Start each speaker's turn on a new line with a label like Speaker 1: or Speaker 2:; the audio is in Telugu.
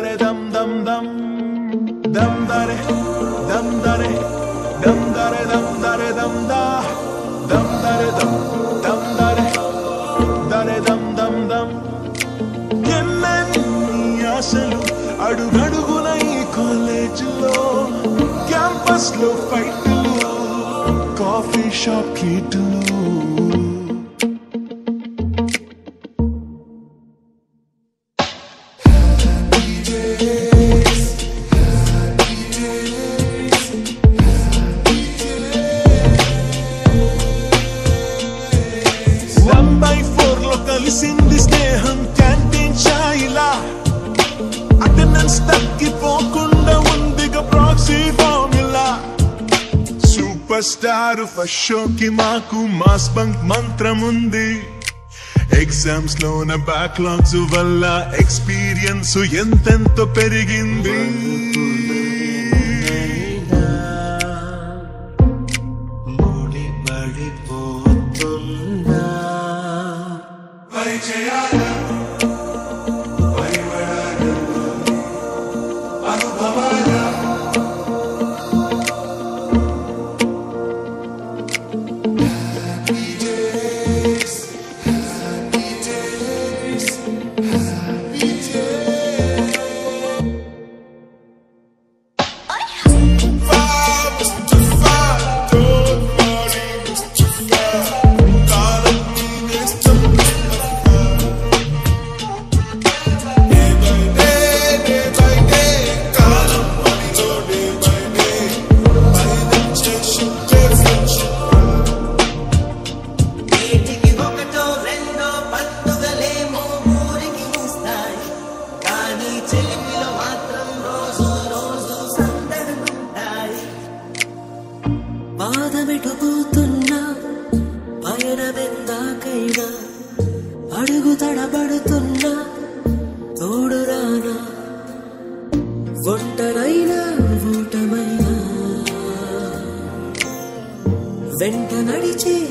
Speaker 1: dare dum dum dum dum dare dum dare dum dare dum dare dum da dum dare dum dare dare dum dum dum ఎన్నెన్ని ఆశలు అడుగడుగున ఈ కాలేజీలో క్యాంపస్ లో ఫైట్లు కాఫీ షాప్ ట్రీట్లు కలిసింది స్నేహం క్యాంటీన్ ఛాయిలా అటెండెన్స్ తగ్గిపోకుండా ఉందిగా proxy formula super star first షోకి మాకు మాస్ బంక్ మంత్రం ఉంది ఎగ్జామ్స్ లోన బ్యాక్లాగ్స్ వల్ల ఎక్స్పీరియన్స్ ఎంతెంతో పెరిగింది అడుగు తడబడుతున్నా తోడురానా ఒంటరైనా ఊటమైనా వెంట నడిచే